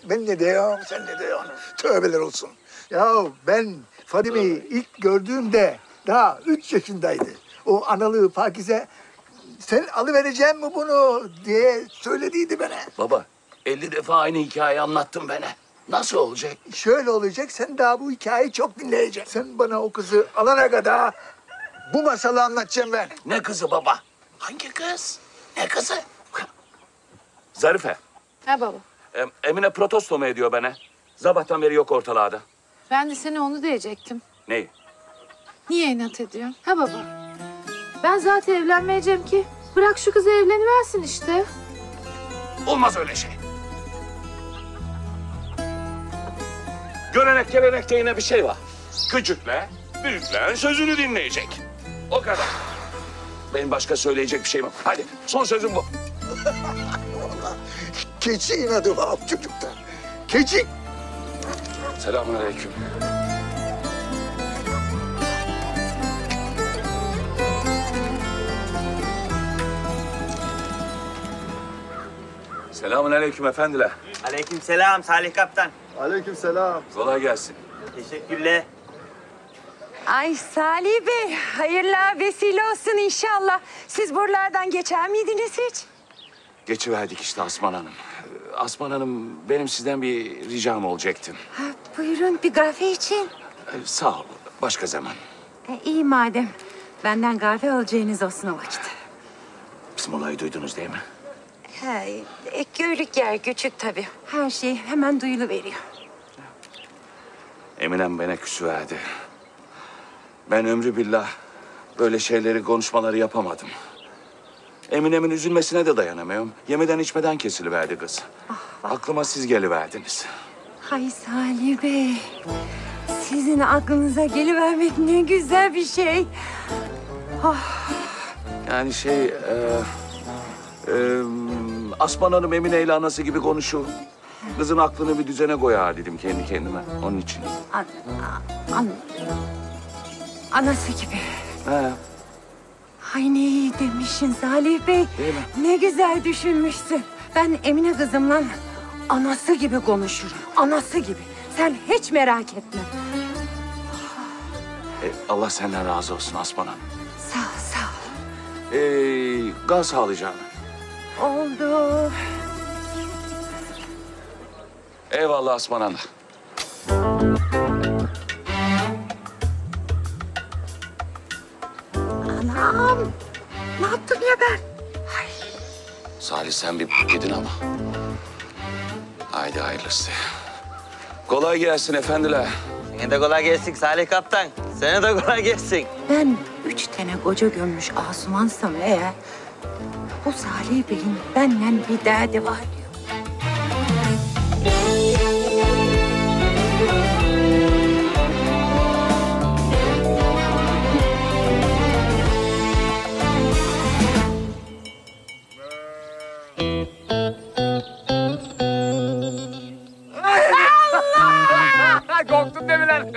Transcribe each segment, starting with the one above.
Ben ne diyorum, sen ne diyorsun? Tövbeler olsun. Ya ben Fadime'yi ilk gördüğümde daha 3 yaşındaydı. O analığı Pakize, sen alıvereceğim mi bunu diye söylediydi bana. Baba, 50 defa aynı hikayeyi anlattın bana. Nasıl olacak? Şöyle olacak, sen daha bu hikayeyi çok dinleyeceksin. Sen bana o kızı alana kadar bu masalı anlatacağım ben. Ne kızı baba? Hangi kız? Ne kızı? Zarife, Ha baba. Emine protesto mu ediyor bana? Sabahtan beri yok ortalarda. Ben de sana onu diyecektim. Neyi? Niye inat ediyorsun? Ha baba. Ben zaten evlenmeyeceğim ki. Bırak şu kızı evleniversin işte. Olmaz öyle şey. Görenek gelenekte yine bir şey var. Küçükler, büyüklerin sözünü dinleyecek. O kadar. Benim başka söyleyecek bir şeyim yok. Hadi son sözüm bu. Vallahi keçi inadı var çocukta. Keçi. Selamünaleyküm. Selamünaleyküm efendiler. Aleykümselam Salih Kaptan. Aleykümselam. Kolay gelsin. Teşekkürler. Ay Salih Bey, hayırlı vesile olsun inşallah. Siz buralardan geçer miydiniz hiç? Geçiverdik işte Asman Hanım. Asman Hanım, benim sizden bir ricam olacaktı. Ha, buyurun bir kahve için. Sağ ol, başka zaman. İyi madem. Benden kahve alacağınız olsun o vakit. Bizim olayı duydunuz değil mi? He, köylük yer küçük tabii. Her şey hemen duyuluveriyor. Eminem bana küsüverdi. Ben ömrü billah böyle şeyleri, konuşmaları yapamadım. Eminem'in üzülmesine de dayanamıyorum. Yemeden içmeden kesiliverdi kız. Aklıma siz geliverdiniz. Hay Salih Bey, sizin aklınıza gelivermek ne güzel bir şey. Yani Asman Hanım Emine ile anası gibi konuşuyor. Kızın aklını bir düzene koyar dedim kendi kendime. Onun için. Anası gibi. He. Ay ne iyi demişsin Salih Bey. Değil mi? Ne güzel düşünmüşsün. Ben Emine kızımla anası gibi konuşurum. Anası gibi. Sen hiç merak etme. Allah senden razı olsun Asman Hanım. Sağ ol, sağ ol. Gaz sağlayacağım. Oldu. Eyvallah Asman Hanım. Anam. Ne yaptım ya ben? Salih sen bir gidin ama. Haydi hayırlısı. Kolay gelsin efendiler. Sana da kolay gelsin Salih Kaptan. Sana da kolay gelsin. Ben 3 tane koca gömmüş Asumansam eğer... ...bu Salih Bey'in benden bir derdi var diyor. Korktun değil mi lan?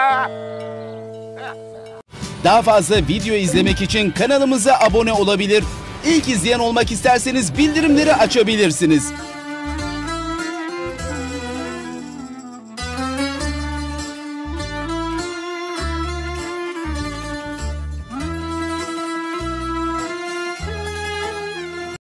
Daha fazla video izlemek için kanalımıza abone olabilir. İlk izleyen olmak isterseniz bildirimleri açabilirsiniz.